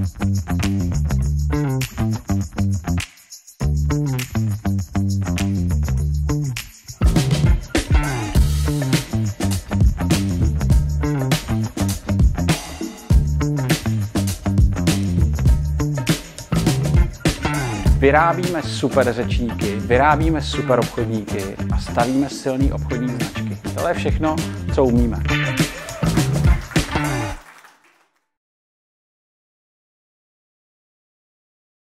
Vyrábíme super řečníky, vyrábíme super obchodníky a stavíme silný obchodní značky. To je všechno, co umíme.